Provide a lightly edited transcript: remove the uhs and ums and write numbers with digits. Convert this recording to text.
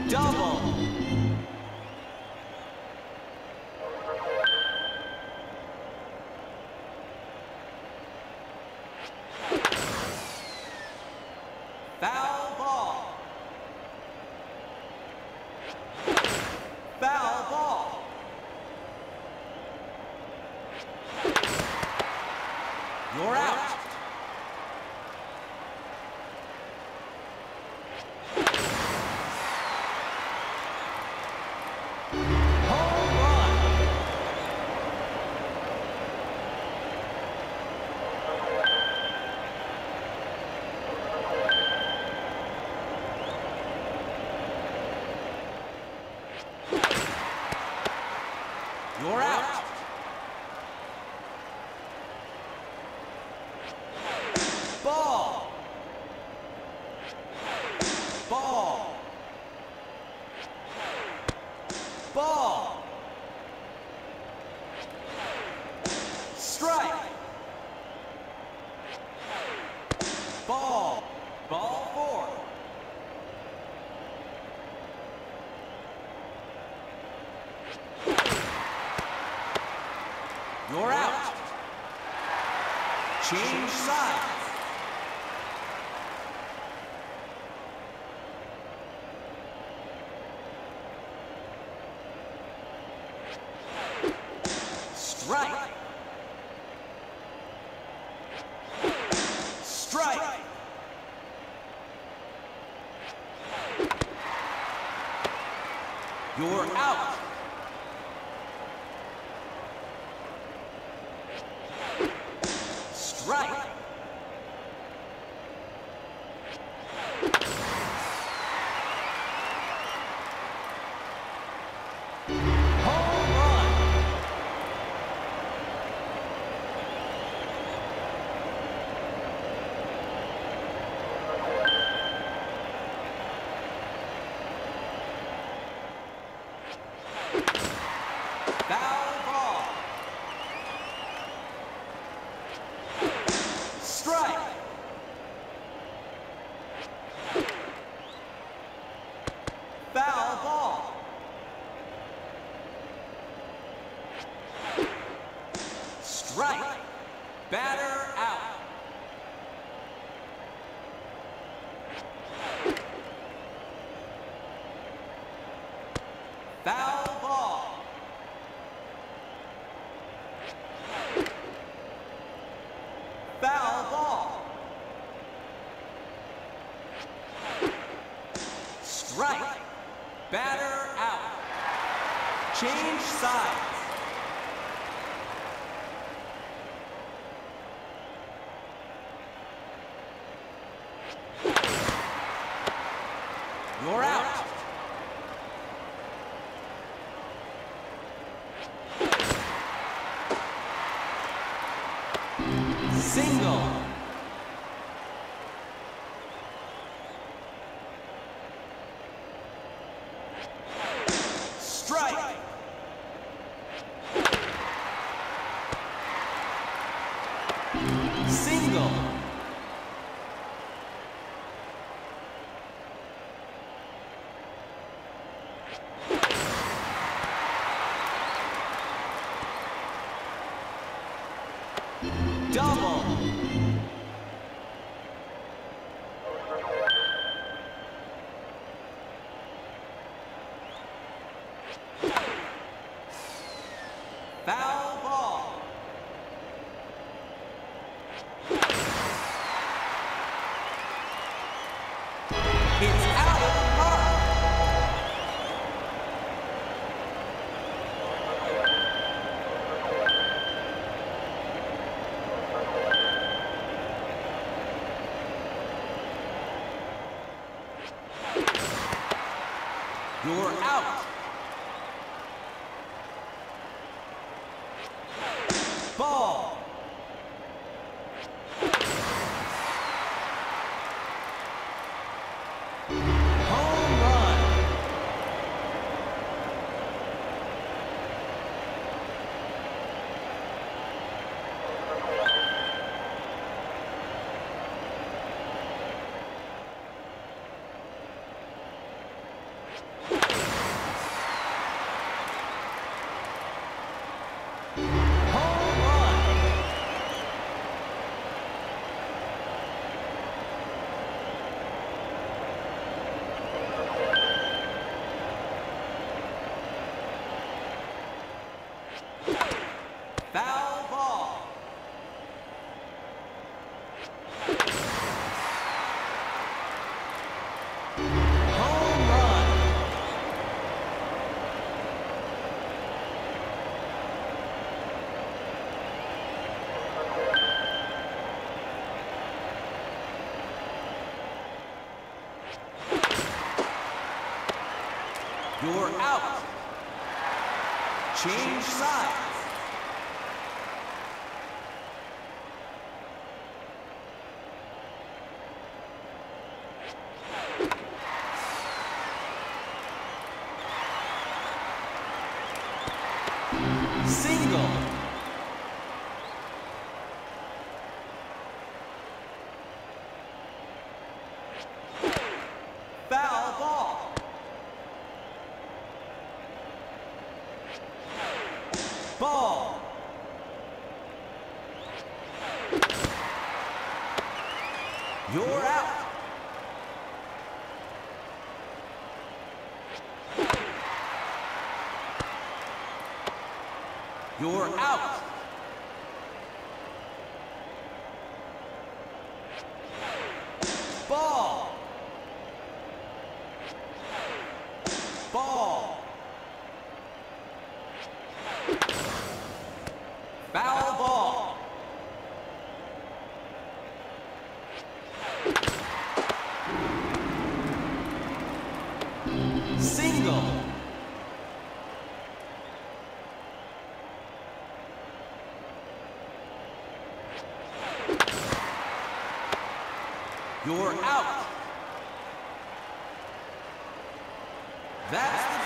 Double. Foul ball. Foul ball. You're out. Home run. You're out. Ball. Ball. Ball. Strike. Ball. Ball four. You're out. Change sides. Strike. Strike. You're out. Strike. Home run. Foul ball. Strike. Foul ball. Strike. Batter out. Foul ball. Foul ball. Strike. Batter out. Change sides. You're out. Single. Strike. Single. Double. Foul ball. It's out of the park. You're out. Ball. Home run. Foul ball. Home run. You're out. Change sides. Single. Foul ball. Ball. You're out. You're out. Ball. Ball. Foul ball. Single. You're out. That's the